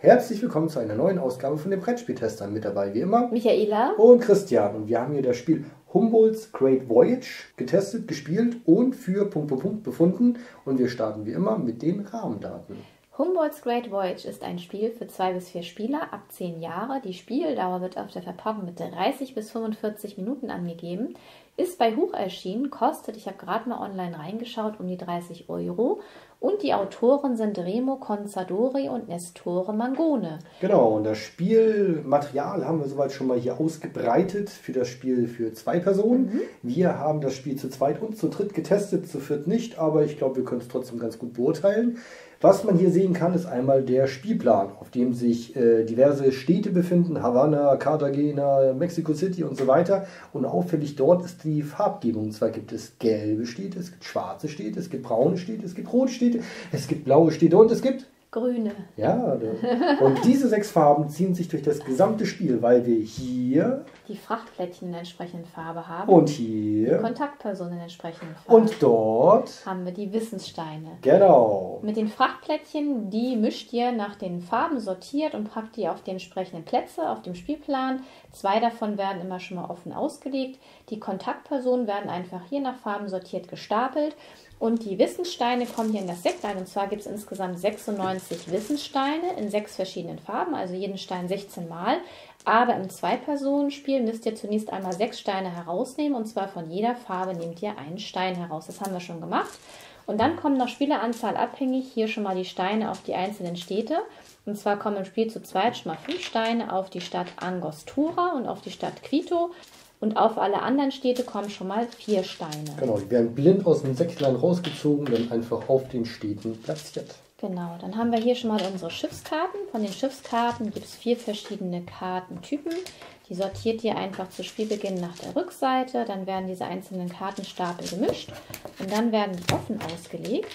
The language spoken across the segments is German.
Herzlich willkommen zu einer neuen Ausgabe von den Brettspieltestern. Mit dabei wie immer Michaela und Christian. Und wir haben hier das Spiel Humboldt's Great Voyage getestet, gespielt und für ... befunden. Und wir starten wie immer mit den Rahmendaten. Humboldt's Great Voyage ist ein Spiel für 2 bis 4 Spieler ab 10 Jahre. Die Spieldauer wird auf der Verpackung mit 30 bis 45 Minuten angegeben. Ist bei Huch erschienen, kostet, ich habe gerade mal online reingeschaut, um die 30 €. Und die Autoren sind Remo Consadori und Nestore Mangone. Genau, und das Spielmaterial haben wir soweit schon mal hier ausgebreitet für das Spiel für 2 Personen. Wir haben das Spiel zu zweit und zu dritt getestet, zu viert nicht, aber ich glaube, wir können es trotzdem ganz gut beurteilen. Was man hier sehen kann, ist einmal der Spielplan, auf dem sich diverse Städte befinden, Havanna, Cartagena, Mexico City und so weiter. Und auffällig dort ist die Farbgebung. Und zwar gibt es gelbe Städte, es gibt schwarze Städte, es gibt braune Städte, es gibt rote Städte, es gibt blaue Städte und es gibt Grüne. Ja, und diese 6 Farben ziehen sich durch das gesamte Spiel, weil wir hier Die Frachtplättchen in der entsprechenden Farbe haben. und die hier Kontaktpersonen in der entsprechenden Farbe. und dort, haben wir die Wissenssteine. genau. Mit den Frachtplättchen, die mischt ihr nach den Farben sortiert und packt die auf die entsprechenden Plätze auf dem Spielplan. 2 davon werden immer schon mal offen ausgelegt. Die Kontaktpersonen werden einfach hier nach Farben sortiert gestapelt. Und die Wissenssteine kommen hier in das Set rein. Und zwar gibt es insgesamt 96 Wissenssteine in 6 verschiedenen Farben, also jeden Stein 16 Mal. Aber im 2-Personen-Spiel müsst ihr zunächst einmal 6 Steine herausnehmen. Und zwar von jeder Farbe nehmt ihr einen Stein heraus. Das haben wir schon gemacht. Und dann kommen nach Spieleranzahl abhängig hier schon mal die Steine auf die einzelnen Städte. Und zwar kommen im Spiel zu zweit schon mal 5 Steine auf die Stadt Angostura und auf die Stadt Quito. Und auf alle anderen Städte kommen schon mal 4 Steine. Genau, die werden blind aus dem Säcklein rausgezogen, dann einfach auf den Städten platziert. Genau, dann haben wir hier schon mal unsere Schiffskarten. Von den Schiffskarten gibt es 4 verschiedene Kartentypen. Die sortiert ihr einfach zu Spielbeginn nach der Rückseite. Dann werden diese einzelnen Kartenstapel gemischt und dann werden die offen ausgelegt.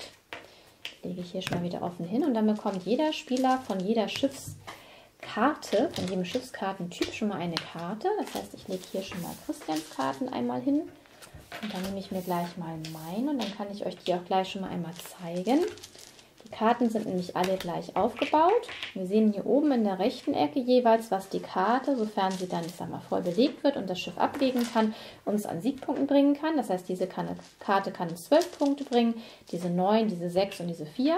Lege ich hier schon mal wieder offen hin und dann bekommt jeder Spieler von jeder Schiffskarte, von jedem Schiffskartentyp schon mal eine Karte. Das heißt, ich lege hier schon mal Christians Karten einmal hin und dann nehme ich mir gleich mal meine und dann kann ich euch die auch gleich schon mal einmal zeigen. Die Karten sind nämlich alle gleich aufgebaut. Wir sehen hier oben in der rechten Ecke jeweils, was die Karte, sofern sie dann, ich sag mal, voll belegt wird und das Schiff ablegen kann, uns an Siegpunkten bringen kann. Das heißt, diese Karte kann uns 12 Punkte bringen, diese 9, diese 6 und diese 4.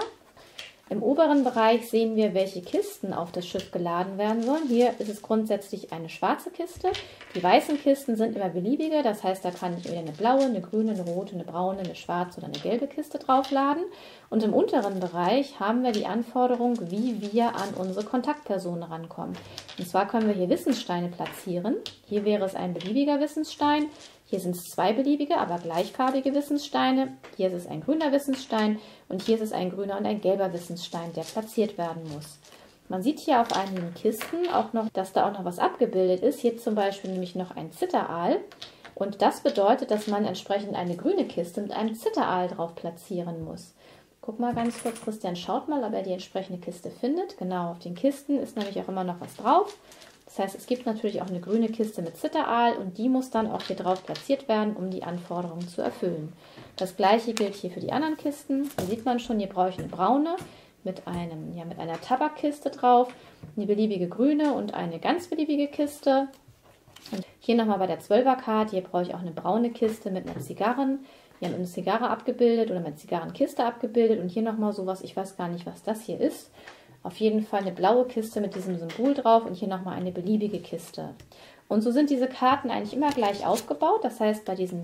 Im oberen Bereich sehen wir, welche Kisten auf das Schiff geladen werden sollen. Hier ist es grundsätzlich eine schwarze Kiste. Die weißen Kisten sind immer beliebige, das heißt, da kann ich wieder eine blaue, eine grüne, eine rote, eine braune, eine schwarze oder eine gelbe Kiste draufladen. Und im unteren Bereich haben wir die Anforderung, wie wir an unsere Kontaktpersonen rankommen. Und zwar können wir hier Wissenssteine platzieren. Hier wäre es ein beliebiger Wissensstein. Hier sind es 2 beliebige, aber gleichfarbige Wissenssteine. Hier ist es ein grüner Wissensstein und hier ist es ein grüner und ein gelber Wissensstein, der platziert werden muss. Man sieht hier auf einigen Kisten auch noch, dass da auch noch was abgebildet ist. Hier zum Beispiel nämlich noch ein Zitteraal. Und das bedeutet, dass man entsprechend eine grüne Kiste mit einem Zitteraal drauf platzieren muss. Guck mal ganz kurz, Christian schaut mal, ob er die entsprechende Kiste findet. Genau, auf den Kisten ist nämlich auch immer noch was drauf. Das heißt, es gibt natürlich auch eine grüne Kiste mit Zitteraal und die muss dann auch hier drauf platziert werden, um die Anforderungen zu erfüllen. Das gleiche gilt hier für die anderen Kisten. Hier sieht man schon, hier brauche ich eine braune mit einer Tabakkiste drauf, eine beliebige grüne und eine ganz beliebige Kiste. Und hier nochmal bei der 12er-Karte, hier brauche ich auch eine braune Kiste mit einer Zigarren. Hier haben wir eine Zigarre abgebildet oder eine Zigarrenkiste abgebildet und hier nochmal sowas, ich weiß gar nicht, was das hier ist. Auf jeden Fall eine blaue Kiste mit diesem Symbol drauf und hier nochmal eine beliebige Kiste. Und so sind diese Karten eigentlich immer gleich aufgebaut. Das heißt, bei diesen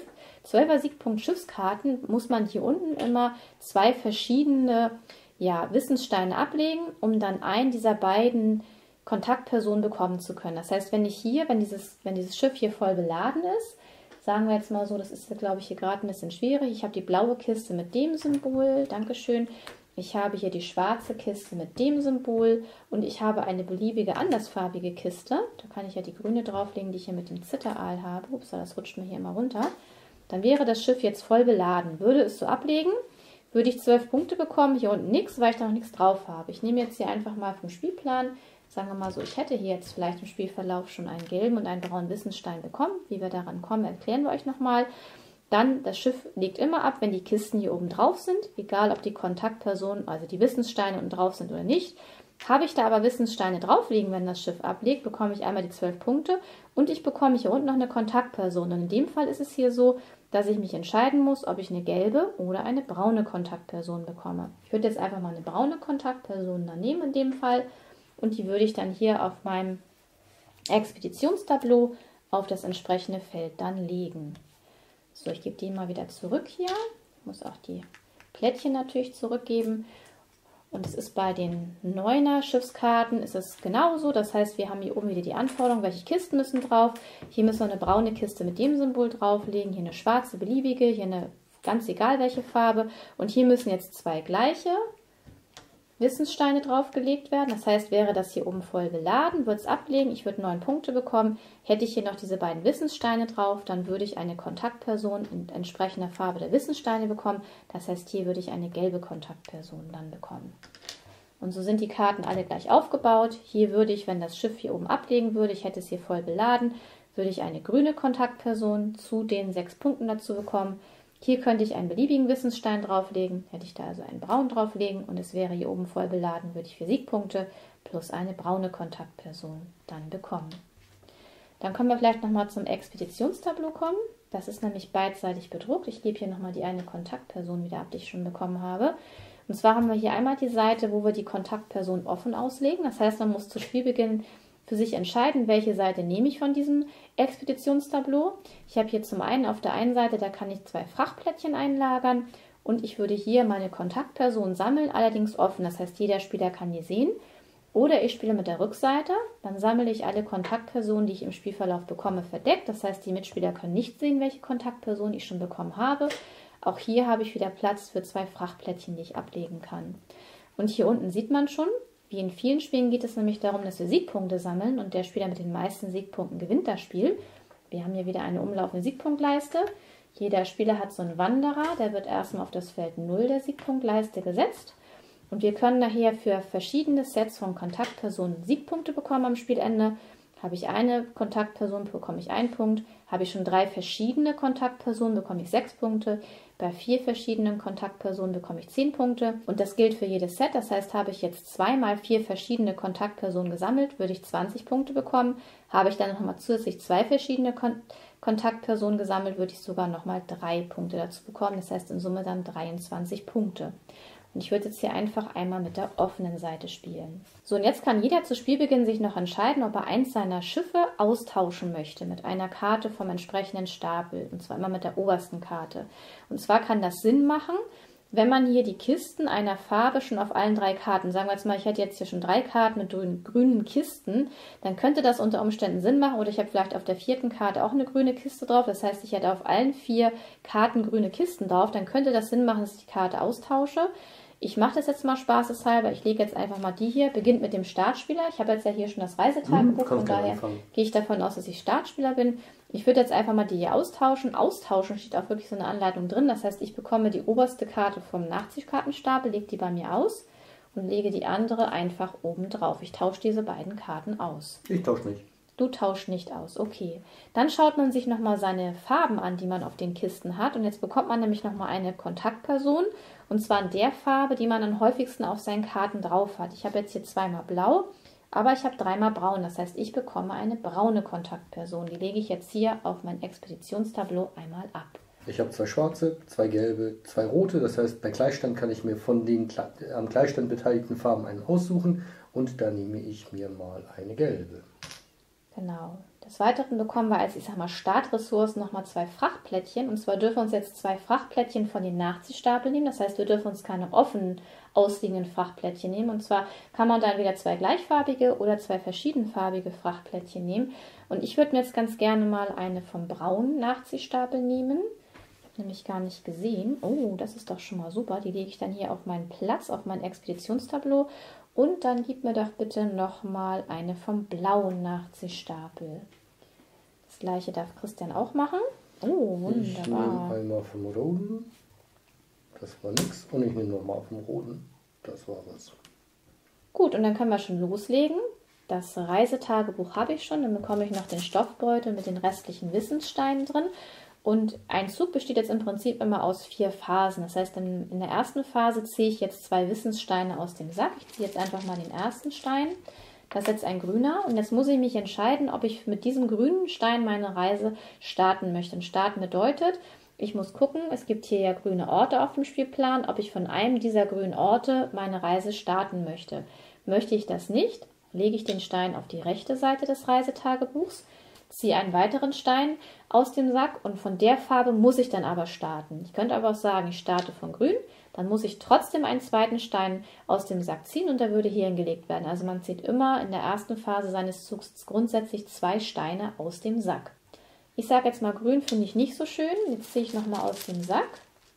12er Siegpunkt Schiffskarten muss man hier unten immer 2 verschiedene Wissenssteine ablegen, um dann einen dieser beiden Kontaktpersonen bekommen zu können. Das heißt, wenn dieses Schiff hier voll beladen ist, sagen wir jetzt mal so, das ist, glaube ich, hier gerade ein bisschen schwierig. Ich habe die blaue Kiste mit dem Symbol, Dankeschön. Ich habe hier die schwarze Kiste mit dem Symbol und ich habe eine beliebige andersfarbige Kiste. Da kann ich ja die grüne drauflegen, die ich hier mit dem Zitteraal habe. Ups, das rutscht mir hier immer runter. Dann wäre das Schiff jetzt voll beladen. Würde es so ablegen, würde ich 12 Punkte bekommen. Hier unten nichts, weil ich da noch nichts drauf habe. Ich nehme jetzt hier einfach mal vom Spielplan, sagen wir mal so, ich hätte hier jetzt vielleicht im Spielverlauf schon einen gelben und einen braunen Wissensstein bekommen. Wie wir daran kommen, erklären wir euch nochmal. Dann, das Schiff legt immer ab, wenn die Kisten hier oben drauf sind, egal ob die Kontaktpersonen, also die Wissenssteine unten drauf sind oder nicht. Habe ich da aber Wissenssteine drauf liegen, wenn das Schiff ablegt, bekomme ich einmal die 12 Punkte und ich bekomme hier unten noch eine Kontaktperson. Und in dem Fall ist es hier so, dass ich mich entscheiden muss, ob ich eine gelbe oder eine braune Kontaktperson bekomme. Ich würde jetzt einfach mal eine braune Kontaktperson da nehmen in dem Fall und die würde ich dann hier auf meinem Expeditionstableau auf das entsprechende Feld dann legen. So, ich gebe die mal wieder zurück hier. Ich muss auch die Plättchen natürlich zurückgeben. Und es ist bei den 9er Schiffskarten ist es genauso. Das heißt, wir haben hier oben wieder die Anforderung, welche Kisten müssen drauf. Hier müssen wir eine braune Kiste mit dem Symbol drauflegen. Hier eine schwarze, beliebige. Hier eine ganz egal welche Farbe. Und hier müssen jetzt 2 gleiche Wissenssteine draufgelegt werden. Das heißt, wäre das hier oben voll beladen, würde es ablegen. Ich würde 9 Punkte bekommen. Hätte ich hier noch diese beiden Wissenssteine drauf, dann würde ich eine Kontaktperson in entsprechender Farbe der Wissenssteine bekommen. Das heißt, hier würde ich eine gelbe Kontaktperson dann bekommen. Und so sind die Karten alle gleich aufgebaut. Hier würde ich, wenn das Schiff hier oben ablegen würde, ich hätte es hier voll beladen, würde ich eine grüne Kontaktperson zu den 6 Punkten dazu bekommen. Hier könnte ich einen beliebigen Wissensstein drauflegen, hätte ich da also einen braunen drauflegen und es wäre hier oben voll beladen, würde ich 4 Siegpunkte plus eine braune Kontaktperson dann bekommen. Dann können wir vielleicht nochmal zum Expeditionstableau kommen. Das ist nämlich beidseitig bedruckt. Ich gebe hier nochmal die eine Kontaktperson wieder ab, die ich schon bekommen habe. Und zwar haben wir hier einmal die Seite, wo wir die Kontaktperson offen auslegen. Das heißt, man muss zu Spielbeginn für sich entscheiden, welche Seite nehme ich von diesem Expeditionstableau. Ich habe hier zum einen auf der einen Seite, da kann ich 2 Frachtplättchen einlagern und ich würde hier meine Kontaktperson sammeln, allerdings offen. Das heißt, jeder Spieler kann die sehen. Oder ich spiele mit der Rückseite, dann sammle ich alle Kontaktpersonen, die ich im Spielverlauf bekomme, verdeckt. Das heißt, die Mitspieler können nicht sehen, welche Kontaktperson ich schon bekommen habe. Auch hier habe ich wieder Platz für 2 Frachtplättchen, die ich ablegen kann. Und hier unten sieht man schon, wie in vielen Spielen geht es nämlich darum, dass wir Siegpunkte sammeln und der Spieler mit den meisten Siegpunkten gewinnt das Spiel. Wir haben hier wieder eine umlaufende Siegpunktleiste. Jeder Spieler hat so einen Wanderer, der wird erstmal auf das Feld 0 der Siegpunktleiste gesetzt. Und wir können nachher für verschiedene Sets von Kontaktpersonen Siegpunkte bekommen am Spielende. Habe ich eine Kontaktperson, bekomme ich 1 Punkt. Habe ich schon 3 verschiedene Kontaktpersonen, bekomme ich 6 Punkte. Bei 4 verschiedenen Kontaktpersonen bekomme ich 10 Punkte. Und das gilt für jedes Set. Das heißt, habe ich jetzt 2 mal 4 verschiedene Kontaktpersonen gesammelt, würde ich 20 Punkte bekommen. Habe ich dann nochmal zusätzlich 2 verschiedene Kontaktpersonen gesammelt, würde ich sogar nochmal 3 Punkte dazu bekommen. Das heißt in Summe dann 23 Punkte. Und ich würde jetzt hier einfach einmal mit der offenen Seite spielen. So, und jetzt kann jeder zu Spielbeginn sich noch entscheiden, ob er eins seiner Schiffe austauschen möchte mit einer Karte vom entsprechenden Stapel. Und zwar immer mit der obersten Karte. Und zwar kann das Sinn machen, wenn man hier die Kisten einer Farbe schon auf allen 3 Karten, sagen wir jetzt mal, ich hätte jetzt hier schon 3 Karten mit grünen Kisten, dann könnte das unter Umständen Sinn machen. Oder ich habe vielleicht auf der 4. Karte auch eine grüne Kiste drauf. Das heißt, ich hätte auf allen 4 Karten grüne Kisten drauf. Dann könnte das Sinn machen, dass ich die Karte austausche. Ich mache das jetzt mal spaßeshalber. Ich lege jetzt einfach mal die hier. Beginnt mit dem Startspieler. Ich habe jetzt ja hier schon das Reisetagebuch. Von daher gehe ich davon aus, dass ich Startspieler bin. Ich würde jetzt einfach mal die hier austauschen. Austauschen steht auch wirklich so eine Anleitung drin. Das heißt, ich bekomme die oberste Karte vom Nachziehkartenstapel, lege die bei mir aus und lege die andere einfach oben drauf. Ich tausche diese beiden Karten aus. Ich tausche nicht. Du tauschst nicht aus, okay. Dann schaut man sich nochmal seine Farben an, die man auf den Kisten hat. Und jetzt bekommt man nämlich nochmal eine Kontaktperson. Und zwar in der Farbe, die man am häufigsten auf seinen Karten drauf hat. Ich habe jetzt hier 2-mal blau, aber ich habe 3-mal braun. Das heißt, ich bekomme eine braune Kontaktperson. Die lege ich jetzt hier auf mein Expeditionstableau einmal ab. Ich habe 2 schwarze, 2 gelbe, 2 rote. Das heißt, bei Gleichstand kann ich mir von den am Gleichstand beteiligten Farben einen aussuchen. Und da nehme ich mir mal eine gelbe. Genau. Des Weiteren bekommen wir als, ich sag mal, Startressourcen nochmal 2 Frachtplättchen. Und zwar dürfen wir uns jetzt 2 Frachtplättchen von den Nachziehstapeln nehmen. Das heißt, wir dürfen uns keine offen ausliegenden Frachtplättchen nehmen. Und zwar kann man dann wieder 2 gleichfarbige oder 2 verschiedenfarbige Frachtplättchen nehmen. Und ich würde mir jetzt ganz gerne mal eine vom braunen Nachziehstapel nehmen. Nämlich gar nicht gesehen. Oh, das ist doch schon mal super. Die lege ich dann hier auf meinen Platz, auf mein Expeditionstableau. Und dann gib mir doch bitte nochmal eine vom blauen Nachziehstapel. Das gleiche darf Christian auch machen. Oh, wunderbar. Ich nehme einmal vom roten. Das war nix. Und ich nehme nochmal vom roten. Das war was. Gut, und dann können wir schon loslegen. Das Reisetagebuch habe ich schon. Dann bekomme ich noch den Stoffbeutel mit den restlichen Wissenssteinen drin. Und ein Zug besteht jetzt im Prinzip immer aus 4 Phasen. Das heißt, in der ersten Phase ziehe ich jetzt 2 Wissenssteine aus dem Sack. Ich ziehe jetzt einfach mal den ersten Stein. Das ist jetzt ein grüner. Und jetzt muss ich mich entscheiden, ob ich mit diesem grünen Stein meine Reise starten möchte. Und starten bedeutet, ich muss gucken, es gibt hier ja grüne Orte auf dem Spielplan, ob ich von einem dieser grünen Orte meine Reise starten möchte. Möchte ich das nicht, lege ich den Stein auf die rechte Seite des Reisetagebuchs, ziehe einen weiteren Stein aus dem Sack und von der Farbe muss ich dann aber starten. Ich könnte aber auch sagen, ich starte von grün, dann muss ich trotzdem einen zweiten Stein aus dem Sack ziehen und der würde hier hingelegt werden. Also man zieht immer in der ersten Phase seines Zugs grundsätzlich 2 Steine aus dem Sack. Ich sage jetzt mal, grün finde ich nicht so schön. Jetzt ziehe ich nochmal aus dem Sack.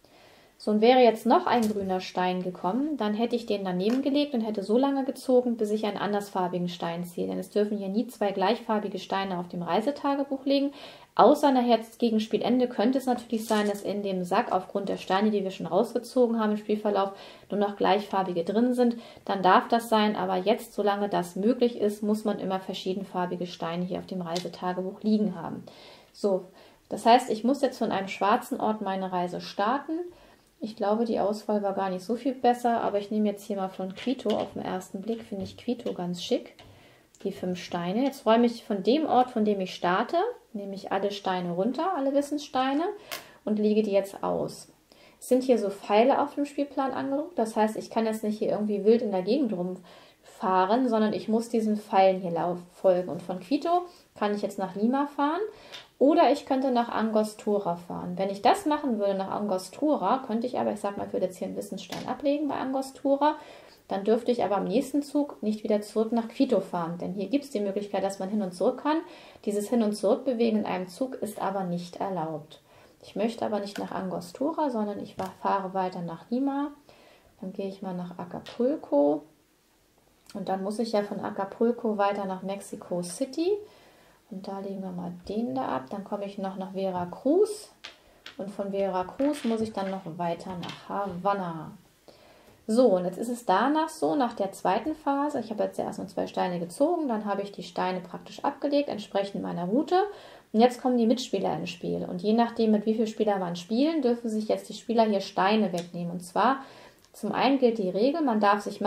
So, und wäre jetzt noch ein grüner Stein gekommen, dann hätte ich den daneben gelegt und hätte so lange gezogen, bis ich einen andersfarbigen Stein ziehe. Denn es dürfen hier nie 2 gleichfarbige Steine auf dem Reisetagebuch liegen. Außer nachher gegen Spielende könnte es natürlich sein, dass in dem Sack aufgrund der Steine, die wir schon rausgezogen haben im Spielverlauf, nur noch gleichfarbige drin sind. Dann darf das sein, aber jetzt, solange das möglich ist, muss man immer verschiedenfarbige Steine hier auf dem Reisetagebuch liegen haben. So, das heißt, ich muss jetzt von einem schwarzen Ort meine Reise starten. Ich glaube, die Auswahl war gar nicht so viel besser, aber ich nehme jetzt hier mal von Quito. Auf den ersten Blick finde ich Quito ganz schick. Die 5 Steine. Jetzt räume ich von dem Ort, von dem ich starte, nehme ich alle Steine runter, alle Wissenssteine und lege die jetzt aus. Es sind hier so Pfeile auf dem Spielplan angelegt. Das heißt, ich kann jetzt nicht hier irgendwie wild in der Gegend rumfahren, sondern ich muss diesen Pfeilen hier folgen. Und von Quito kann ich jetzt nach Lima fahren. Oder ich könnte nach Angostura fahren. Wenn ich das machen würde nach Angostura, könnte ich aber, ich sag mal, ich würde jetzt hier einen Wissensstein ablegen bei Angostura, dann dürfte ich aber am nächsten Zug nicht wieder zurück nach Quito fahren. Denn hier gibt es die Möglichkeit, dass man hin und zurück kann. Dieses Hin- und Zurückbewegen in einem Zug ist aber nicht erlaubt. Ich möchte aber nicht nach Angostura, sondern ich fahre weiter nach Lima. Dann gehe ich mal nach Acapulco. Und dann muss ich ja von Acapulco weiter nach Mexico City. Und da legen wir mal den da ab. Dann komme ich noch nach Veracruz. Und von Veracruz muss ich dann noch weiter nach Havanna. So, und jetzt ist es danach so, nach der zweiten Phase, ich habe jetzt erst nur 2 Steine gezogen, dann habe ich die Steine praktisch abgelegt, entsprechend meiner Route. Und jetzt kommen die Mitspieler ins Spiel. Und je nachdem, mit wie vielen Spielern man spielen, dürfen sich jetzt die Spieler hier Steine wegnehmen. Und zwar, zum einen gilt die Regel, man darf sich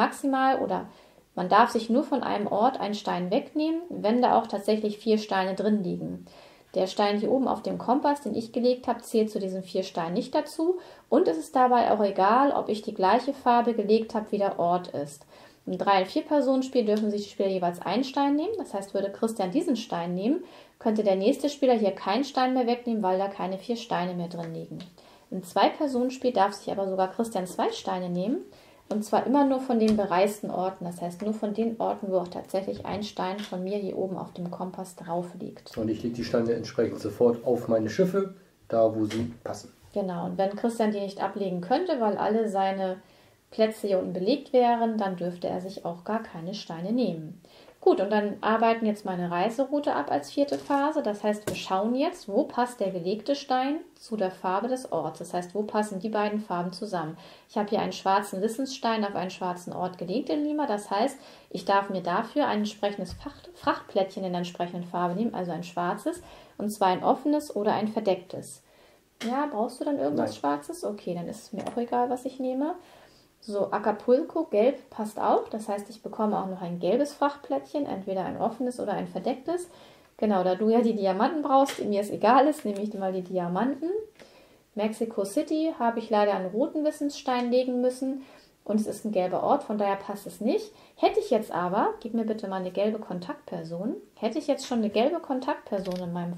nur von einem Ort einen Stein wegnehmen, wenn da auch tatsächlich 4 Steine drin liegen. Der Stein hier oben auf dem Kompass, den ich gelegt habe, zählt zu diesen 4 Steinen nicht dazu. Und es ist dabei auch egal, ob ich die gleiche Farbe gelegt habe, wie der Ort ist. Im 3- und 4-Personen-Spiel dürfen sich die Spieler jeweils einen Stein nehmen. Das heißt, würde Christian diesen Stein nehmen, könnte der nächste Spieler hier keinen Stein mehr wegnehmen, weil da keine 4 Steine mehr drin liegen. Im 2-Personen-Spiel darf sich aber sogar Christian 2 Steine nehmen. Und zwar immer nur von den bereisten Orten. Das heißt, nur von den Orten, wo auch tatsächlich ein Stein von mir hier oben auf dem Kompass drauf liegt. Und ich lege die Steine entsprechend sofort auf meine Schiffe, da wo sie passen. Genau, und wenn Christian die nicht ablegen könnte, weil alle seine Plätze hier unten belegt wären, dann dürfte er sich auch gar keine Steine nehmen. Gut, und dann arbeiten jetzt meine Reiseroute ab als 4. Phase. Das heißt, wir schauen jetzt, wo passt der gelegte Stein zu der Farbe des Orts. Das heißt, wo passen die beiden Farben zusammen. Ich habe hier einen schwarzen Wissensstein auf einen schwarzen Ort gelegt in Lima. Das heißt, ich darf mir dafür ein entsprechendes Frachtplättchen in der entsprechenden Farbe nehmen, also ein schwarzes, und zwar ein offenes oder ein verdecktes. Ja, brauchst du dann irgendwas Schwarzes? Okay, dann ist es mir auch egal, was ich nehme. So, Acapulco, gelb passt auch. Das heißt, ich bekomme auch noch ein gelbes Frachtplättchen, entweder ein offenes oder ein verdecktes. Genau, da du ja die Diamanten brauchst, die mir es egal ist, nehme ich mal die Diamanten. Mexico City habe ich leider einen roten Wissensstein legen müssen und es ist ein gelber Ort, von daher passt es nicht. Hätte ich jetzt aber, gib mir bitte mal eine gelbe Kontaktperson, hätte ich jetzt schon eine gelbe Kontaktperson in meinem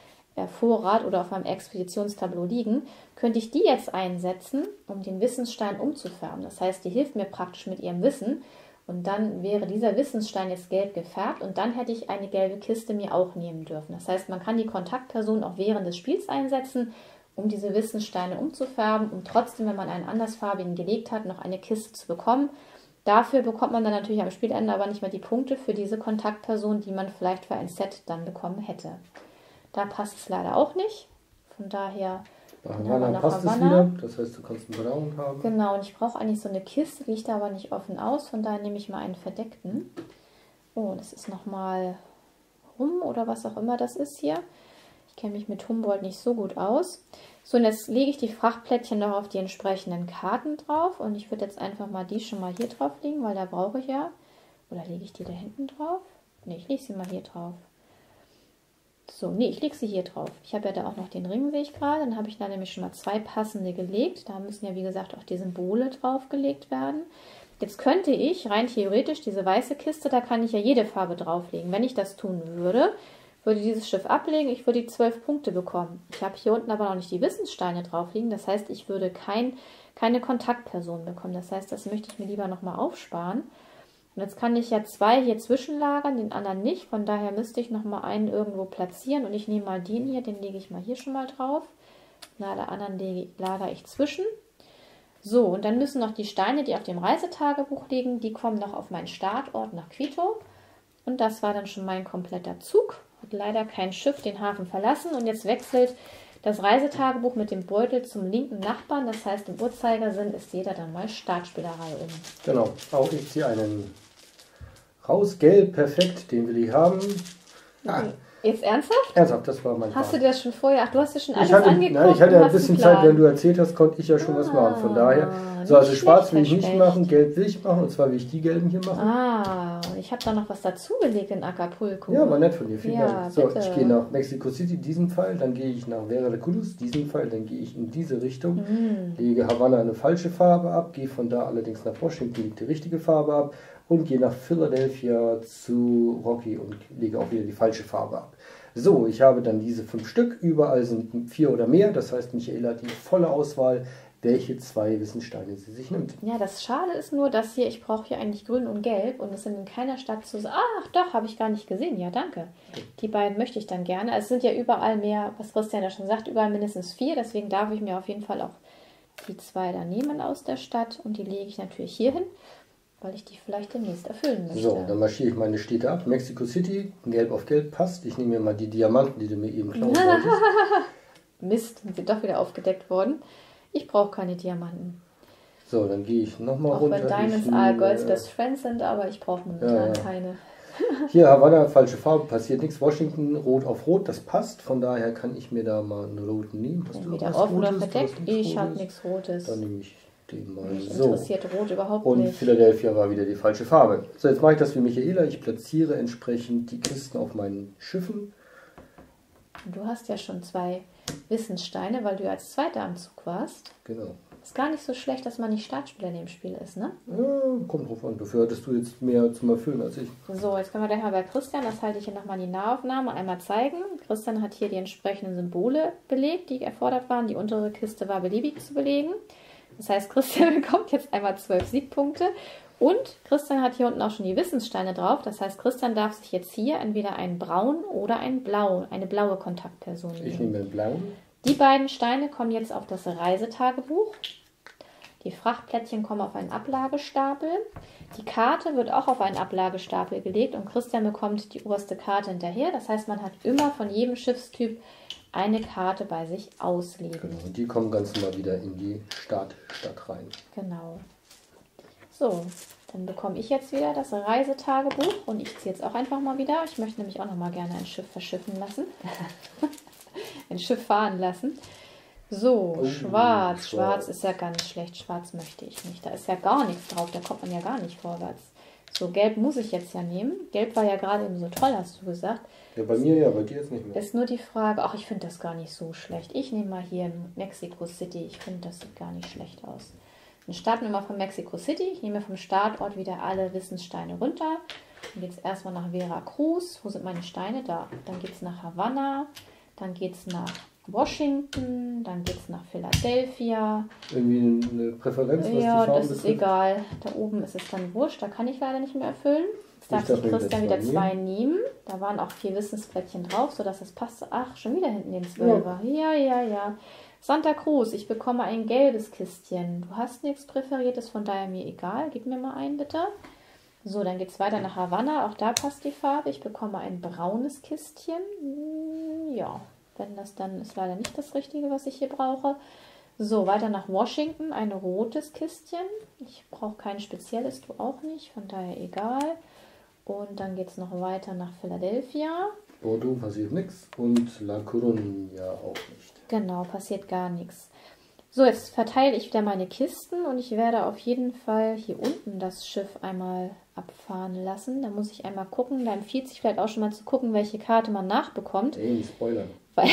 Vorrat oder auf meinem Expeditionstableau liegen, könnte ich die jetzt einsetzen, um den Wissensstein umzufärben. Das heißt, die hilft mir praktisch mit ihrem Wissen und dann wäre dieser Wissensstein jetzt gelb gefärbt und dann hätte ich eine gelbe Kiste mir auch nehmen dürfen. Das heißt, man kann die Kontaktperson auch während des Spiels einsetzen, um diese Wissenssteine umzufärben und trotzdem, wenn man einen andersfarbigen gelegt hat, noch eine Kiste zu bekommen. Dafür bekommt man dann natürlich am Spielende aber nicht mehr die Punkte für diese Kontaktperson, die man vielleicht für ein Set dann bekommen hätte. Da passt es leider auch nicht. Von daher Havanna passt es wieder. Das heißt, du kannst einen Ballon haben. Genau, und ich brauche eigentlich so eine Kiste, die liegt da aber nicht offen aus. Von daher nehme ich mal einen verdeckten. Oh, das ist nochmal rum oder was auch immer das ist hier. Ich kenne mich mit Humboldt nicht so gut aus. So, und jetzt lege ich die Frachtplättchen noch auf die entsprechenden Karten drauf. Und ich würde jetzt einfach mal die schon mal hier drauf legen, weil da brauche ich ja... Oder lege ich die da hinten drauf? Ne, ich lege sie mal hier drauf. So, nee, ich lege sie hier drauf. Ich habe ja da auch noch den Ring, sehe ich gerade. Dann habe ich da nämlich schon mal 2 passende gelegt. Da müssen ja, wie gesagt, auch die Symbole draufgelegt werden. Jetzt könnte ich rein theoretisch diese weiße Kiste, da kann ich ja jede Farbe drauflegen. Wenn ich das tun würde, würde dieses Schiff ablegen, ich würde die 12 Punkte bekommen. Ich habe hier unten aber noch nicht die Wissenssteine drauf liegen. Das heißt, ich würde keine Kontaktperson bekommen. Das heißt, das möchte ich mir lieber nochmal aufsparen. Und jetzt kann ich ja 2 hier zwischenlagern, den anderen nicht. Von daher müsste ich nochmal einen irgendwo platzieren. Und ich nehme mal den hier, den lege ich mal hier schon mal drauf. Und alle anderen lagere ich zwischen. So, und dann müssen noch die Steine, die auf dem Reisetagebuch liegen, die kommen noch auf meinen Startort nach Quito. Und das war dann schon mein kompletter Zug. Hat leider kein Schiff den Hafen verlassen. Und jetzt wechselt das Reisetagebuch mit dem Beutel zum linken Nachbarn. Das heißt, im Uhrzeigersinn ist jeder dann mal Startspielerei um. Genau, auch ich ziehe einen raus. Gelb, perfekt, den will ich haben. Ah. Jetzt ernsthaft? Ernsthaft, das war mein Hast Plan. du das schon vorher? Ach, du hast ja schon alles angeguckt. Nein, ich hatte ja ein bisschen Zeit, wenn du erzählt hast, konnte ich ja schon was machen. Von daher, so, also schwarz will ich nicht machen, gelb will ich machen. Und zwar will ich die gelben hier machen. Ah, ich habe da noch was dazugelegt in Acapulco. Ja, war nett von dir, vielen Dank. So, bitte. ich gehe nach Mexico City, diesen Pfeil, dann gehe ich nach Vera de Cruz, diesen Pfeil, dann gehe ich in diese Richtung, lege Havanna eine falsche Farbe ab, gehe von da allerdings nach Washington, lege die richtige Farbe ab und gehe nach Philadelphia zu Rocky und lege auch wieder die falsche Farbe ab. So, ich habe dann diese 5 Stück, überall sind 4 oder mehr, das heißt, Michaela hat die volle Auswahl, welche 2 Wissenssteine sie sich nimmt. Ja, das Schade ist nur, dass hier, ich brauche hier eigentlich grün und gelb und es sind in keiner Stadt zu... Ach doch, habe ich gar nicht gesehen, ja danke. Die beiden möchte ich dann gerne. Also es sind ja überall mehr, was Christian ja schon sagt, überall mindestens 4, deswegen darf ich mir auf jeden Fall auch die 2 da nehmen aus der Stadt und die lege ich natürlich hier hin, weil ich die vielleicht demnächst erfüllen möchte. So, dann marschiere ich meine Städte ab. Mexico City, gelb auf gelb passt. Ich nehme mir mal die Diamanten, die du mir eben klauen wolltest. Mist, sind sie doch wieder aufgedeckt worden. Ich brauche keine Diamanten. So, dann gehe ich nochmal runter. Auch wenn Diamonds are Girls Best Friends sind, aber ich brauche momentan keine. Hier Havanna, falsche Farbe, passiert nichts. Washington, rot auf rot, das passt. Von daher kann ich mir da mal einen roten nehmen. Hast du Entweder offen oder verdeckt. Ich habe nichts Rotes. Dann nehme ich den mal Mich so. interessiert Rot überhaupt Und nicht. Philadelphia war wieder die falsche Farbe. So, jetzt mache ich das wie Michaela. Ich platziere entsprechend die Kisten auf meinen Schiffen. Du hast ja schon 2 Wissenssteine, weil du ja als Zweiter am Zug warst. Genau. Ist gar nicht so schlecht, dass man nicht Startspieler in dem Spiel ist, ne? Ja, kommt drauf an. Dafür hattest du jetzt mehr zum Erfüllen als ich. So, jetzt können wir gleich mal bei Christian, das halte ich hier nochmal in die Nahaufnahme, einmal zeigen. Christian hat hier die entsprechenden Symbole belegt, die erfordert waren. Die untere Kiste war beliebig zu belegen. Das heißt, Christian bekommt jetzt einmal 12 Siegpunkte. Und Christian hat hier unten auch schon die Wissenssteine drauf. Das heißt, Christian darf sich jetzt hier entweder einen braunen oder eine blaue Kontaktperson nehmen. Ich nehme den blauen. Die beiden Steine kommen jetzt auf das Reisetagebuch. Die Frachtplättchen kommen auf einen Ablagestapel. Die Karte wird auch auf einen Ablagestapel gelegt und Christian bekommt die oberste Karte hinterher. Das heißt, man hat immer von jedem Schiffstyp eine Karte bei sich auslegen. Genau, und die kommen ganz normal wieder in die Startstadt rein. Genau. So, dann bekomme ich jetzt wieder das Reisetagebuch und ich ziehe jetzt auch einfach mal wieder. Ich möchte nämlich auch noch mal gerne ein Schiff verschiffen lassen. Ein Schiff fahren lassen. So, schwarz. Schwarz ist ja ganz schlecht. Schwarz möchte ich nicht. Da ist ja gar nichts drauf. Da kommt man ja gar nicht vorwärts. So, gelb muss ich jetzt ja nehmen. Gelb war ja gerade eben so toll, hast du gesagt. Ja, bei mir ja, bei dir jetzt nicht mehr. Ist nur die Frage, ach, ich finde das gar nicht so schlecht. Ich nehme mal hier Mexico City. Ich finde, das sieht gar nicht schlecht aus. Dann starten wir mal von Mexico City. Ich nehme vom Startort wieder alle Wissenssteine runter. Dann geht es erstmal nach Veracruz. Wo sind meine Steine? Da. Dann geht es nach Havanna. Dann geht es nach Washington. Dann geht es nach Philadelphia. Irgendwie eine Präferenz, was die Ja, Farben das ist betrifft? egal. Da oben ist es dann wurscht. Da kann ich leider nicht mehr erfüllen. Jetzt darf sich Christian wieder 2 nehmen. Da waren auch 4 Wissensplättchen drauf, sodass das passt. Ach, schon wieder hinten den 12er. Ja. Santa Cruz, ich bekomme ein gelbes Kistchen. Du hast nichts Präferiertes, von daher mir egal. Gib mir mal einen, bitte. So, dann geht es weiter nach Havanna. Auch da passt die Farbe. Ich bekomme ein braunes Kistchen. Ja, wenn das dann ist leider nicht das Richtige, was ich hier brauche. So, weiter nach Washington. Ein rotes Kistchen. Ich brauche kein spezielles, du auch nicht. Von daher egal. Und dann geht es noch weiter nach Philadelphia. Bordeaux passiert nichts und La Coruña auch nicht. Genau, passiert gar nichts. So, jetzt verteile ich wieder meine Kisten und ich werde auf jeden Fall hier unten das Schiff einmal abfahren lassen. Da muss ich einmal gucken. Da empfiehlt sich vielleicht auch schon mal zu gucken, welche Karte man nachbekommt. Ey, Spoiler. Weil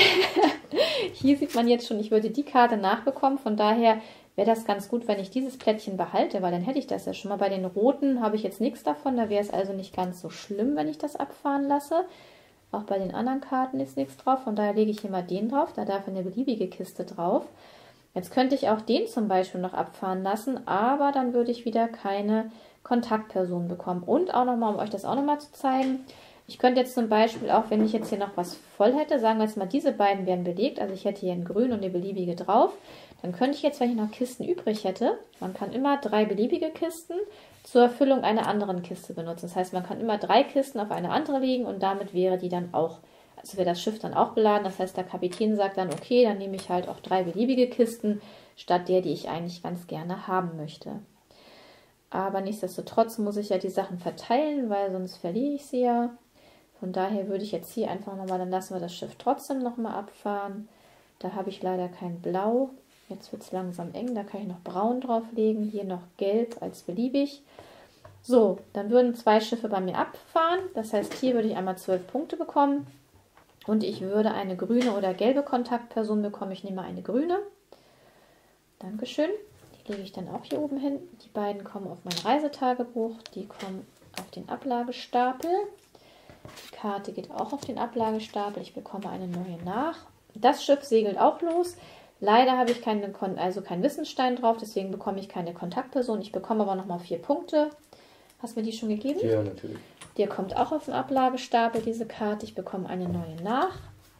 hier sieht man jetzt schon, ich würde die Karte nachbekommen. Von daher wäre das ganz gut, wenn ich dieses Plättchen behalte, weil dann hätte ich das ja schon mal. Bei den roten habe ich jetzt nichts davon. Da wäre es also nicht ganz so schlimm, wenn ich das abfahren lasse. Auch bei den anderen Karten ist nichts drauf. Von daher lege ich hier mal den drauf. Da darf eine beliebige Kiste drauf. Jetzt könnte ich auch den zum Beispiel noch abfahren lassen, aber dann würde ich wieder keine Kontaktperson bekommen. Und auch nochmal, um euch das auch nochmal zu zeigen, ich könnte jetzt zum Beispiel auch, wenn ich jetzt hier noch was voll hätte, sagen wir jetzt mal, diese beiden wären belegt, also ich hätte hier ein Grün und eine beliebige drauf, dann könnte ich jetzt, wenn ich noch Kisten übrig hätte, man kann immer 3 beliebige Kisten zur Erfüllung einer anderen Kiste benutzen. Das heißt, man kann immer 3 Kisten auf eine andere legen und damit wäre die dann auch, also wäre das Schiff dann auch beladen. Das heißt, der Kapitän sagt dann, okay, dann nehme ich halt auch 3 beliebige Kisten, statt der, die ich eigentlich ganz gerne haben möchte. Aber nichtsdestotrotz muss ich ja die Sachen verteilen, weil sonst verliere ich sie ja. Von daher würde ich jetzt hier einfach nochmal, dann lassen wir das Schiff trotzdem nochmal abfahren. Da habe ich leider kein Blau. Jetzt wird es langsam eng, da kann ich noch Braun drauflegen. Hier noch Gelb als beliebig. So, dann würden 2 Schiffe bei mir abfahren. Das heißt, hier würde ich einmal 12 Punkte bekommen. Und ich würde eine grüne oder gelbe Kontaktperson bekommen. Ich nehme eine grüne. Dankeschön. Die lege ich dann auch hier oben hin. Die beiden kommen auf mein Reisetagebuch. Die kommen auf den Ablagestapel. Die Karte geht auch auf den Ablagestapel. Ich bekomme eine neue nach. Das Schiff segelt auch los. Leider habe ich keinen Wissensstein drauf, deswegen bekomme ich keine Kontaktperson. Ich bekomme aber nochmal 4 Punkte. Hast du mir die schon gegeben? Ja, natürlich. Der kommt auch auf den Ablagestapel, diese Karte. Ich bekomme eine neue nach.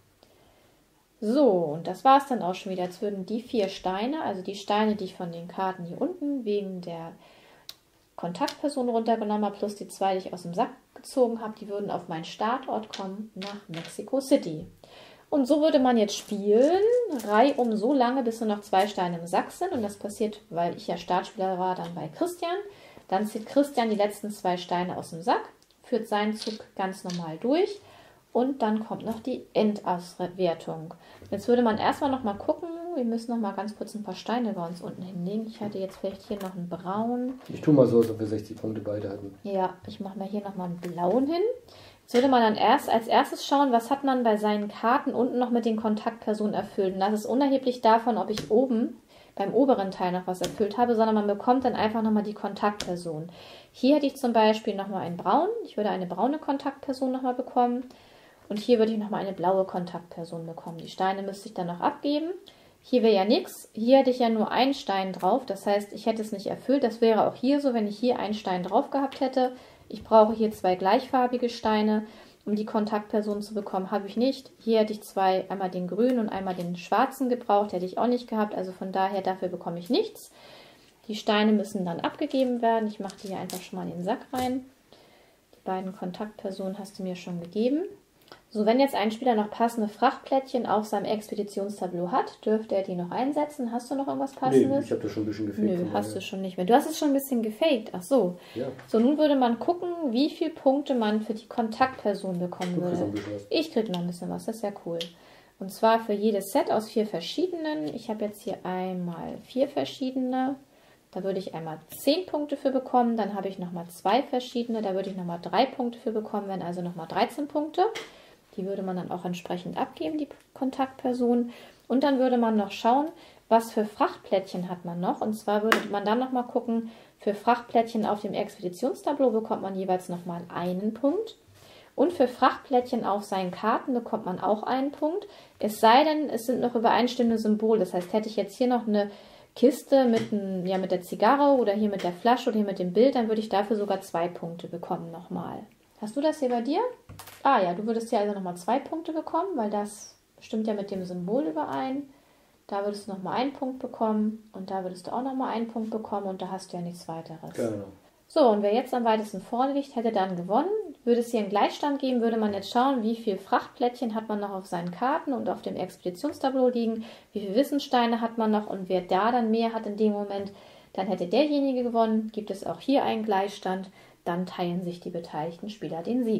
So, und das war es dann auch schon wieder. Jetzt würden die 4 Steine, also die Steine, die ich von den Karten hier unten wegen der Kontaktperson runtergenommen habe, plus die 2, die ich aus dem Sack gezogen habe, die würden auf meinen Startort kommen, nach Mexico City. Und so würde man jetzt spielen, reihum so lange, bis nur noch 2 Steine im Sack sind. Und das passiert, weil ich ja Startspieler war, dann bei Christian. Dann zieht Christian die letzten 2 Steine aus dem Sack, führt seinen Zug ganz normal durch und dann kommt noch die Endauswertung. Jetzt würde man erstmal noch mal gucken, wir müssen noch mal ganz kurz ein paar Steine bei uns unten hinlegen. Ich hatte jetzt vielleicht hier noch einen Braun. Ich tue mal so, als ob wir 60 Punkte beide hatten. Ja, ich mache mal hier noch mal einen Blauen hin. Jetzt würde man dann als erstes schauen, was hat man bei seinen Karten unten noch mit den Kontaktpersonen erfüllt. Und das ist unerheblich davon, ob ich oben beim oberen Teil noch was erfüllt habe, sondern man bekommt dann einfach nochmal die Kontaktperson. Hier hätte ich zum Beispiel nochmal einen Braun. Ich würde eine braune Kontaktperson nochmal bekommen. Und hier würde ich nochmal eine blaue Kontaktperson bekommen. Die Steine müsste ich dann noch abgeben. Hier wäre ja nichts. Hier hätte ich ja nur einen Stein drauf. Das heißt, ich hätte es nicht erfüllt. Das wäre auch hier so, wenn ich hier einen Stein drauf gehabt hätte. Ich brauche hier 2 gleichfarbige Steine, um die Kontaktperson zu bekommen. Habe ich nicht. Hier hätte ich 2, einmal den grünen und einmal den schwarzen gebraucht. Hätte ich auch nicht gehabt. Also von daher, dafür bekomme ich nichts. Die Steine müssen dann abgegeben werden. Ich mache die hier einfach schon mal in den Sack rein. Die beiden Kontaktpersonen hast du mir schon gegeben. So, wenn jetzt ein Spieler noch passende Frachtplättchen auf seinem Expeditionstableau hat, dürfte er die noch einsetzen. Hast du noch irgendwas Passendes? Nee, ich habe das schon ein bisschen gefaked. Nö, hast du schon nicht mehr. Du hast es schon ein bisschen gefaked. Ach so. Ja. So, nun würde man gucken, wie viele Punkte man für die Kontaktperson bekommen würde. Ich kriege noch ein bisschen was, das ist ja cool. Und zwar für jedes Set aus 4 verschiedenen. Ich habe jetzt hier einmal 4 verschiedene. Da würde ich einmal 10 Punkte für bekommen. Dann habe ich nochmal 2 verschiedene. Da würde ich nochmal 3 Punkte für bekommen, wären also nochmal 13 Punkte. Die würde man dann auch entsprechend abgeben, die Kontaktperson. Und dann würde man noch schauen, was für Frachtplättchen hat man noch. Und zwar würde man dann nochmal gucken, für Frachtplättchen auf dem Expeditionstableau bekommt man jeweils nochmal einen Punkt. Und für Frachtplättchen auf seinen Karten bekommt man auch einen Punkt. Es sei denn, es sind noch übereinstimmende Symbole. Das heißt, hätte ich jetzt hier noch eine Kiste mit der Zigarre oder hier mit der Flasche oder hier mit dem Bild, dann würde ich dafür sogar 2 Punkte bekommen nochmal. Hast du das hier bei dir? Ah ja, du würdest hier also nochmal 2 Punkte bekommen, weil das stimmt ja mit dem Symbol überein. Da würdest du nochmal 1 Punkt bekommen und da würdest du auch nochmal 1 Punkt bekommen und da hast du ja nichts weiteres. Genau. So, und wer jetzt am weitesten vorne liegt, hätte dann gewonnen. Würde es hier einen Gleichstand geben, würde man jetzt schauen, wie viel Frachtplättchen hat man noch auf seinen Karten und auf dem Expeditionstableau liegen, wie viele Wissenssteine hat man noch und wer da dann mehr hat in dem Moment, dann hätte derjenige gewonnen. Gibt es auch hier einen Gleichstand, dann teilen sich die beteiligten Spieler den Sieg.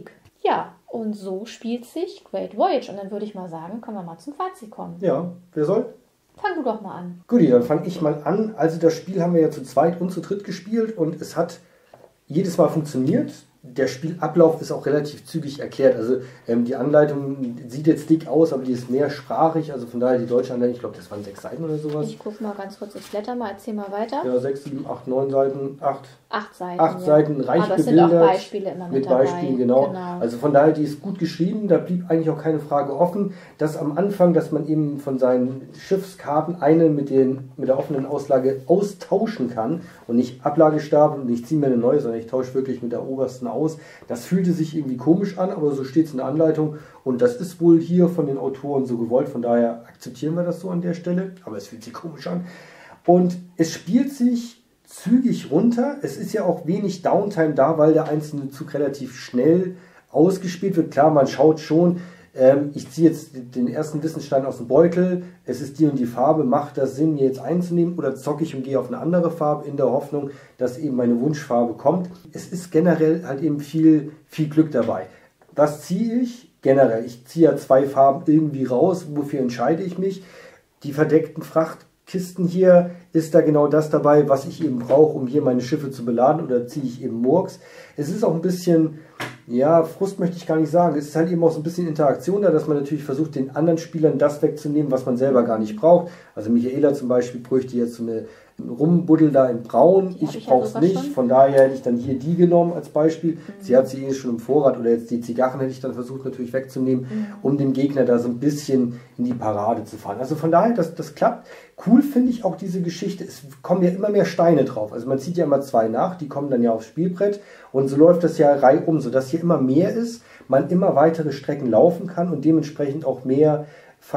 Ja, und so spielt sich Great Voyage. Und dann würde ich mal sagen, können wir mal zum Fazit kommen. Ja, wer soll? Fang du doch mal an. Gut, dann fange ich mal an. Also das Spiel haben wir ja zu zweit und zu dritt gespielt und es hat jedes Mal funktioniert. Der Spielablauf ist auch relativ zügig erklärt. Also die Anleitung sieht jetzt dick aus, aber die ist mehrsprachig. Also von daher die deutsche Anleitung, ich glaube, das waren 6 Seiten oder sowas. Ich gucke mal ganz kurz, ich blätter mal, erzähl mal weiter. Ja, 6, 7, 8, 9 Seiten, 8. 8 Seiten. 8 Seiten, reich aber es bebildert. sind auch Beispiele immer mit dabei. Beispielen, genau. Also von daher, die ist gut geschrieben. Da blieb eigentlich auch keine Frage offen. Dass am Anfang, dass man eben von seinen Schiffskarten eine mit der offenen Auslage austauschen kann und nicht Ablagestapel und ich ziehe mir eine neue, sondern ich tausche wirklich mit der obersten aus. Das fühlte sich irgendwie komisch an, aber so steht es in der Anleitung und das ist wohl hier von den Autoren so gewollt. Von daher akzeptieren wir das so an der Stelle, aber es fühlt sich komisch an. Und es spielt sich zügig runter. Es ist ja auch wenig Downtime da, weil der einzelne Zug relativ schnell ausgespielt wird. Klar, man schaut schon, ich ziehe jetzt den ersten Wissensstein aus dem Beutel, es ist die und die Farbe, macht das Sinn, mir jetzt einzunehmen oder zocke ich und gehe auf eine andere Farbe in der Hoffnung, dass eben meine Wunschfarbe kommt. Es ist generell halt eben viel Glück dabei. Was ziehe ich? Generell, ich ziehe ja 2 Farben irgendwie raus, wofür entscheide ich mich? Die verdeckten Frachtkisten hier, ist da genau das dabei, was ich eben brauche, um hier meine Schiffe zu beladen oder ziehe ich eben Murks? Es ist auch ein bisschen, ja, Frust möchte ich gar nicht sagen, es ist halt eben auch so ein bisschen Interaktion da, dass man natürlich versucht, den anderen Spielern das wegzunehmen, was man selber gar nicht braucht. Also Michaela zum Beispiel bräuchte jetzt so eine Rumbuddel da in Braun, ich brauche es nicht, von daher hätte ich dann hier die genommen als Beispiel. Sie hat sie schon im Vorrat oder jetzt die Zigarren hätte ich dann versucht natürlich wegzunehmen, um dem Gegner da so ein bisschen in die Parade zu fahren. Also von daher, das klappt. Cool finde ich auch diese Geschichte, es kommen ja immer mehr Steine drauf. Also man zieht ja immer 2 nach, die kommen dann ja aufs Spielbrett und so läuft das ja reihum, sodass hier immer mehr ist, man immer weitere Strecken laufen kann und dementsprechend auch mehr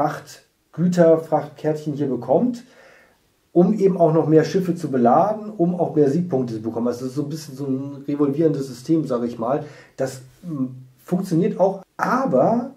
Frachtkärtchen hier bekommt, um eben auch noch mehr Schiffe zu beladen, um auch mehr Siegpunkte zu bekommen. Also das ist so ein bisschen so ein revolvierendes System, sage ich mal. Das funktioniert auch, aber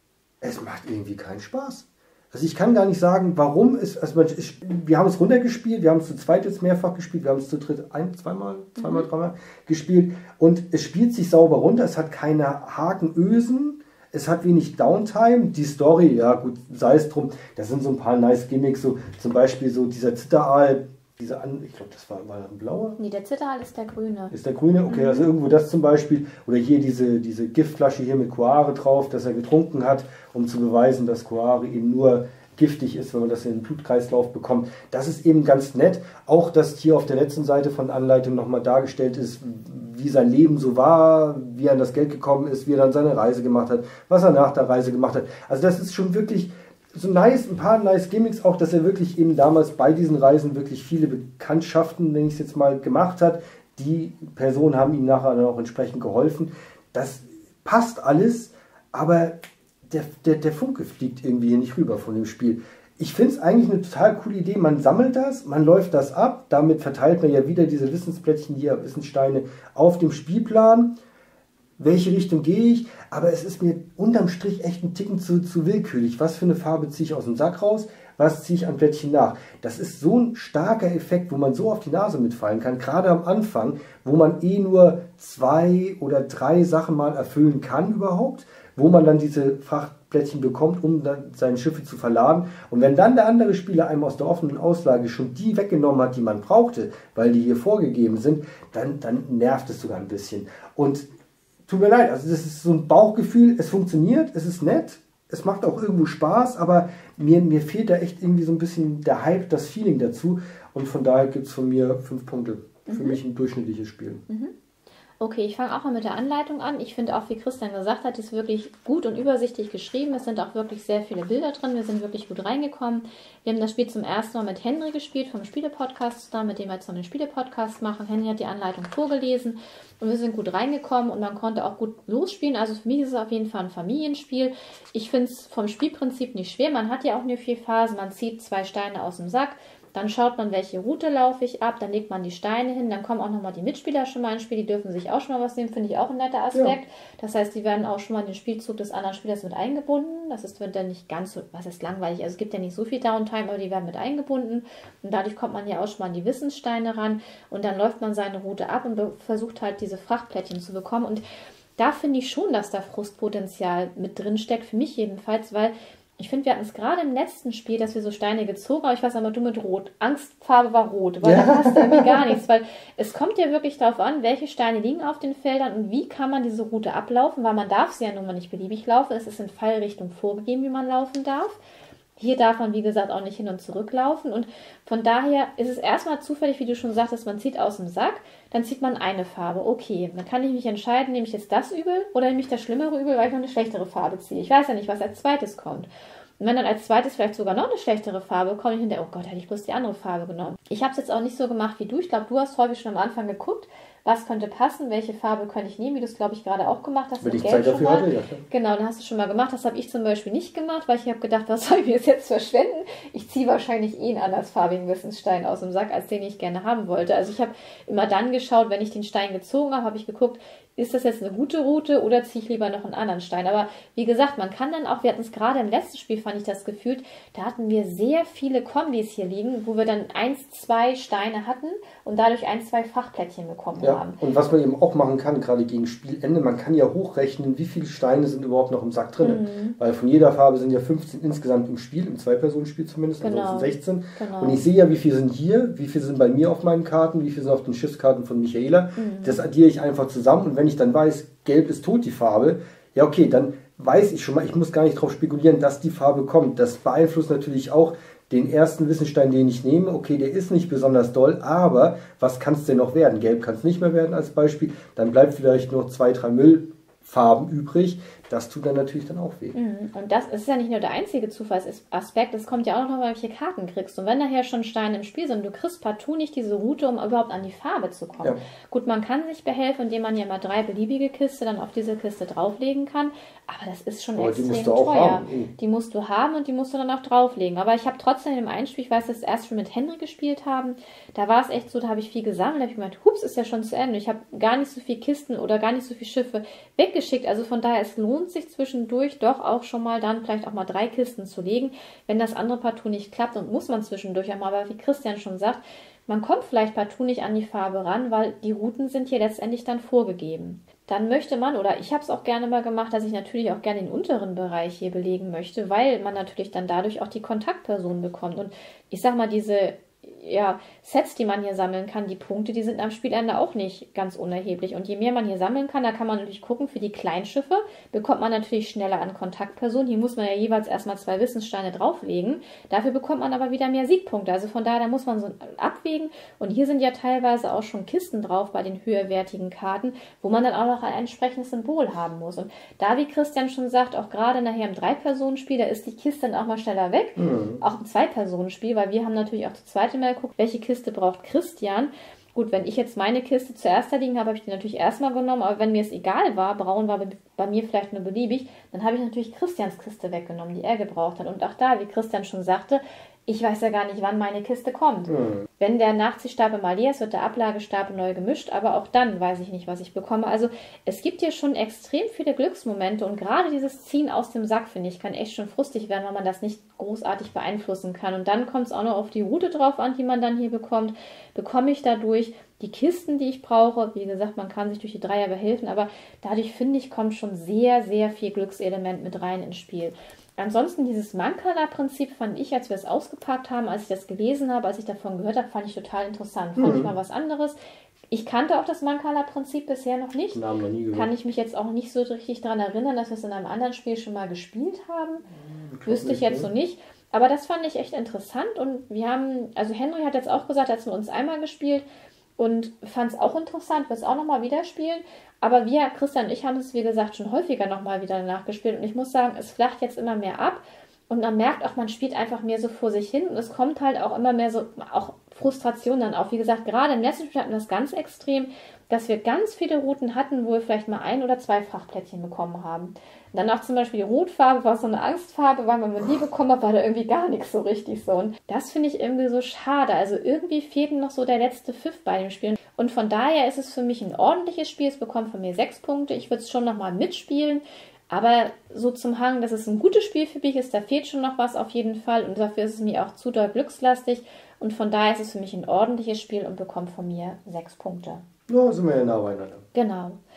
es macht irgendwie keinen Spaß. Also ich kann gar nicht sagen, warum es, also wir haben es runtergespielt, wir haben es zu zweit jetzt mehrfach gespielt, wir haben es zu dritt zweimal, dreimal gespielt und es spielt sich sauber runter, es hat keine Hakenösen, es hat wenig Downtime, die Story, ja gut, sei es drum, das sind so ein paar nice Gimmicks, so zum Beispiel so dieser Zitteraal, ich glaube, das war ein blauer? Nee, der Zitteraal ist der grüne. Ist der grüne? Okay, also irgendwo das zum Beispiel. Oder hier diese Giftflasche hier mit Coare drauf, dass er getrunken hat, um zu beweisen, dass Coare eben nur giftig ist, wenn man das in den Blutkreislauf bekommt. Das ist eben ganz nett. Auch, dass hier auf der letzten Seite von der Anleitung nochmal dargestellt ist, wie sein Leben so war, wie er an das Geld gekommen ist, wie er dann seine Reise gemacht hat, was er nach der Reise gemacht hat. Also das ist schon wirklich so nice, ein paar nice Gimmicks auch, dass er wirklich eben damals bei diesen Reisen wirklich viele Bekanntschaften, wenn ich es jetzt mal gemacht hat, die Personen haben ihm nachher dann auch entsprechend geholfen. Das passt alles, aber der Funke fliegt irgendwie hier nicht rüber von dem Spiel. Ich finde es eigentlich eine total coole Idee. Man sammelt das, man läuft das ab, damit verteilt man ja wieder diese Wissensplättchen hier, Wissenssteine auf dem Spielplan. Welche Richtung gehe ich? Aber es ist mir unterm Strich echt ein Ticken zu willkürlich. Was für eine Farbe ziehe ich aus dem Sack raus? Was ziehe ich an Plättchen nach? Das ist so ein starker Effekt, wo man so auf die Nase mitfallen kann. Gerade am Anfang, wo man nur 2 oder 3 Sachen mal erfüllen kann überhaupt. Wo man dann diese Frachtplättchen bekommt, um dann seine Schiffe zu verladen. Und wenn dann der andere Spieler einem aus der offenen Auslage schon die weggenommen hat, die man brauchte, weil die hier vorgegeben sind, dann nervt es sogar ein bisschen. Und tut mir leid, also das ist so ein Bauchgefühl, es funktioniert, es ist nett, es macht auch irgendwo Spaß, aber mir fehlt da echt irgendwie so ein bisschen der Hype, das Feeling dazu und von daher gibt es von mir 5 Punkte. Für mich ein durchschnittliches Spiel. Okay, ich fange auch mal mit der Anleitung an. Ich finde auch, wie Christian gesagt hat, die ist wirklich gut und übersichtlich geschrieben. Es sind auch wirklich sehr viele Bilder drin. Wir sind wirklich gut reingekommen. Wir haben das Spiel zum ersten Mal mit Henry gespielt, vom Spiele-Podcast zusammen, mit dem wir jetzt noch einen Spiele-Podcast machen. Henry hat die Anleitung vorgelesen und wir sind gut reingekommen und man konnte auch gut losspielen. Also für mich ist es auf jeden Fall ein Familienspiel. Ich finde es vom Spielprinzip nicht schwer. Man hat ja auch nur 4 Phasen. Man zieht 2 Steine aus dem Sack. Dann schaut man, welche Route laufe ich ab, dann legt man die Steine hin, dann kommen auch nochmal die Mitspieler schon mal ins Spiel, die dürfen sich auch schon mal was nehmen, finde ich auch ein netter Aspekt. Ja. Das heißt, die werden auch schon mal in den Spielzug des anderen Spielers mit eingebunden. Das ist dann nicht ganz so, was ist langweilig, also es gibt ja nicht so viel Downtime, aber die werden mit eingebunden und dadurch kommt man ja auch schon mal an die Wissenssteine ran und dann läuft man seine Route ab und versucht halt diese Frachtplättchen zu bekommen und da finde ich schon, dass da Frustpotenzial mit drin steckt, für mich jedenfalls, weil ich finde, wir hatten es gerade im letzten Spiel, dass wir so Steine gezogen haben. Ich weiß aber, du mit Rot. Angstfarbe war Rot, weil da passt irgendwie gar nichts. Weil es kommt ja wirklich darauf an, welche Steine liegen auf den Feldern und wie kann man diese Route ablaufen, weil man darf sie ja nun mal nicht beliebig laufen. Es ist in Fallrichtung vorgegeben, wie man laufen darf. Hier darf man, wie gesagt, auch nicht hin und zurück laufen. Und von daher ist es erstmal zufällig, wie du schon sagtest, man zieht aus dem Sack, dann zieht man eine Farbe. Okay, dann kann ich mich entscheiden, nehme ich jetzt das Übel oder nehme ich das schlimmere Übel, weil ich noch eine schlechtere Farbe ziehe. Ich weiß ja nicht, was als zweites kommt. Und wenn dann als zweites vielleicht sogar noch eine schlechtere Farbe kommt, ich hinterher, oh Gott, hätte ich bloß die andere Farbe genommen. Ich habe es jetzt auch nicht so gemacht wie du. Ich glaube, du hast häufig schon am Anfang geguckt, was könnte passen, welche Farbe könnte ich nehmen, wie du es, glaube ich, gerade auch gemacht hast. Wenn ich Zeit dafür hatte, ja. Genau, dann hast du schon mal gemacht. Das habe ich zum Beispiel nicht gemacht, weil ich habe gedacht, was soll ich mir jetzt verschwenden? Ich ziehe wahrscheinlich einen andersfarbigen Wissensstein aus dem Sack, als den ich gerne haben wollte. Also ich habe immer dann geschaut, wenn ich den Stein gezogen habe, habe ich geguckt, ist das jetzt eine gute Route oder ziehe ich lieber noch einen anderen Stein? Aber wie gesagt, man kann dann auch, wir hatten es gerade im letzten Spiel, fand ich das gefühlt, da hatten wir sehr viele Kombis hier liegen, wo wir dann 1, 2 Steine hatten und dadurch 1, 2 Fachplättchen bekommen haben. Und was man eben auch machen kann, gerade gegen Spielende, man kann ja hochrechnen, wie viele Steine sind überhaupt noch im Sack drin. Weil von jeder Farbe sind ja 15 insgesamt im Spiel, im Zwei-Personen-Spiel zumindest, ansonsten 16. Genau. Und ich sehe ja, wie viele sind hier, wie viele sind bei mir auf meinen Karten, wie viele sind auf den Schiffskarten von Michaela. Das addiere ich einfach zusammen und wenn ich dann weiß, gelb ist tot, die Farbe, ja okay, dann weiß ich schon mal, ich muss gar nicht darauf spekulieren, dass die Farbe kommt. Das beeinflusst natürlich auch den ersten Wissensstein, den ich nehme. Okay, der ist nicht besonders doll, aber was kann es denn noch werden? Gelb kann es nicht mehr werden als Beispiel. Dann bleibt vielleicht noch 2, 3 Müllfarben übrig. Das tut dann natürlich dann auch weh. Und das ist ja nicht nur der einzige Zufallsaspekt, es kommt ja auch noch, welche Karten kriegst. Und wenn nachher schon Steine im Spiel sind, du kriegst partout nicht diese Route, um überhaupt an die Farbe zu kommen. Ja. Gut, man kann sich behelfen, indem man ja mal 3 beliebige Kiste dann auf diese Kiste drauflegen kann. Aber das ist schon extrem teuer. Die musst du haben und die musst du dann auch drauflegen. Aber ich habe trotzdem im Einspiel, ich weiß, dass wir erst schon mit Henry gespielt haben, da war es echt so, da habe ich viel gesammelt, da habe ich gemeint, hups, ist ja schon zu Ende. Ich habe gar nicht so viele Kisten oder gar nicht so viele Schiffe weggeschickt. Also von daher, es lohnt sich zwischendurch doch auch schon mal dann vielleicht auch mal 3 Kisten zu legen, wenn das andere partout nicht klappt, und muss man zwischendurch auch mal, aber wie Christian schon sagt, man kommt vielleicht partout nicht an die Farbe ran, weil die Routen sind hier letztendlich dann vorgegeben. Dann möchte man, oder ich habe es auch gerne mal gemacht, dass ich natürlich auch gerne den unteren Bereich hier belegen möchte, weil man natürlich dann dadurch auch die Kontaktperson bekommt. Und ich sag mal, diese Sets, die man hier sammeln kann, die Punkte, die sind am Spielende auch nicht ganz unerheblich. Und je mehr man hier sammeln kann, da kann man natürlich gucken, für die Kleinschiffe bekommt man natürlich schneller an Kontaktpersonen. Hier muss man ja jeweils erstmal 2 Wissenssteine drauflegen. Dafür bekommt man aber wieder mehr Siegpunkte. Also von daher, da muss man so abwägen. Und hier sind ja teilweise auch schon Kisten drauf bei den höherwertigen Karten, wo man dann auch noch ein entsprechendes Symbol haben muss. Und da, wie Christian schon sagt, auch gerade nachher im 3-Personen-Spiel, da ist die Kiste dann auch mal schneller weg. Auch im 2-Personen-Spiel, weil wir haben natürlich auch zu zweit immer geguckt, welche Kiste braucht Christian. Gut, wenn ich jetzt meine Kiste zuerst da liegen habe, habe ich die natürlich erstmal genommen, aber wenn mir es egal war, braun war bei mir vielleicht nur beliebig, dann habe ich natürlich Christians Kiste weggenommen, die er gebraucht hat. Und auch da, wie Christian schon sagte, ich weiß ja gar nicht, wann meine Kiste kommt. Wenn der Nachziehstapel mal leer ist, wird der Ablagestapel neu gemischt, aber auch dann weiß ich nicht, was ich bekomme. Also es gibt hier schon extrem viele Glücksmomente und gerade dieses Ziehen aus dem Sack, finde ich, kann echt schon frustig werden, weil man das nicht großartig beeinflussen kann. Und dann kommt es auch noch auf die Route drauf an, die man dann hier bekommt. Bekomme ich dadurch die Kisten, die ich brauche? Wie gesagt, man kann sich durch die Dreier behelfen, aber dadurch, finde ich, kommt schon sehr, sehr viel Glückselement mit rein ins Spiel. Ansonsten dieses Mancala-Prinzip fand ich, als wir es ausgepackt haben, als ich das gelesen habe, als ich davon gehört habe, fand ich total interessant. Fand ich mal was anderes. Ich kannte auch das Mancala-Prinzip bisher noch nicht. Namen noch nie gehört. Kann ich mich jetzt auch nicht so richtig daran erinnern, dass wir es in einem anderen Spiel schon mal gespielt haben. Wüsste ich jetzt so nicht. Aber das fand ich echt interessant und wir haben, also Henry hat jetzt auch gesagt, als wir uns einmal gespielt und fand es auch interessant, wird es auch nochmal wieder spielen. Aber wir, Christian und ich, haben es, wie gesagt, schon häufiger nochmal wieder nachgespielt. Und ich muss sagen, es flacht jetzt immer mehr ab. Und man merkt auch, man spielt einfach mehr so vor sich hin. Und es kommt halt auch immer mehr so, auch Frustration dann auf. Wie gesagt, gerade im letzten Spiel hatten wir das ganz extrem, dass wir ganz viele Routen hatten, wo wir vielleicht mal 1 oder 2 Fachplättchen bekommen haben. Und dann auch zum Beispiel die Rotfarbe war so eine Angstfarbe, weil wenn man die bekommen hat, war da irgendwie gar nichts so richtig so. Und das finde ich irgendwie so schade. Also irgendwie fehlt noch so der letzte Pfiff bei dem Spiel. Und von daher ist es für mich ein ordentliches Spiel. Es bekommt von mir 6 Punkte. Ich würde es schon nochmal mitspielen. Aber so zum Hang, dass es ein gutes Spiel für mich ist, da fehlt schon noch was auf jeden Fall. Und dafür ist es mir auch zu doll glückslastig. Und von daher ist es für mich ein ordentliches Spiel und bekommt von mir 6 Punkte. Ja, sind wir ja nah beieinander. Genau.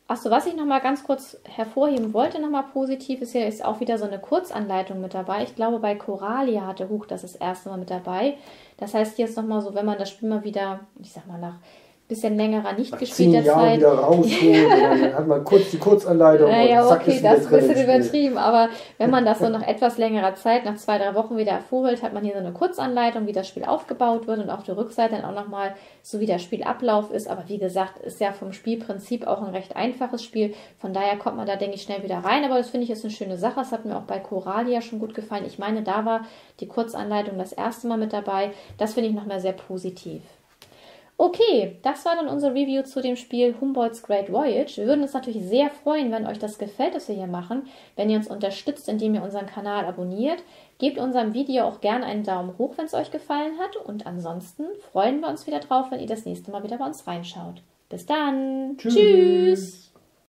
Achso, was ich nochmal ganz kurz hervorheben wollte, nochmal positiv, ist hier ist auch wieder so eine Kurzanleitung mit dabei. Ich glaube, bei Coralia hatte Huch das erste Mal mit dabei. Das heißt, hier ist nochmal so, wenn man das Spiel mal wieder, ich sag mal, nach bisschen längerer nicht nach gespielter 10 Jahren Zeit wieder rausholen und dann hat man kurz die Kurzanleitung naja, und zack, okay, ist wieder das ist ein drin im bisschen Spiel. übertrieben, aber wenn man das so nach etwas längerer Zeit, nach 2, 3 Wochen wieder hervorholt, hat man hier so eine Kurzanleitung, wie das Spiel aufgebaut wird und auf der Rückseite dann auch nochmal so wie der Spielablauf ist, aber wie gesagt, ist ja vom Spielprinzip auch ein recht einfaches Spiel, von daher kommt man da, denke ich, schnell wieder rein, aber das finde ich ist eine schöne Sache, das hat mir auch bei Coralia schon gut gefallen, ich meine, da war die Kurzanleitung das erste Mal mit dabei, das finde ich nochmal sehr positiv. Okay, das war dann unser Review zu dem Spiel Humboldt's Great Voyage. Wir würden uns natürlich sehr freuen, wenn euch das gefällt, was wir hier machen, wenn ihr uns unterstützt, indem ihr unseren Kanal abonniert. Gebt unserem Video auch gerne einen Daumen hoch, wenn es euch gefallen hat. Und ansonsten freuen wir uns wieder drauf, wenn ihr das nächste Mal wieder bei uns reinschaut. Bis dann. Tschüss.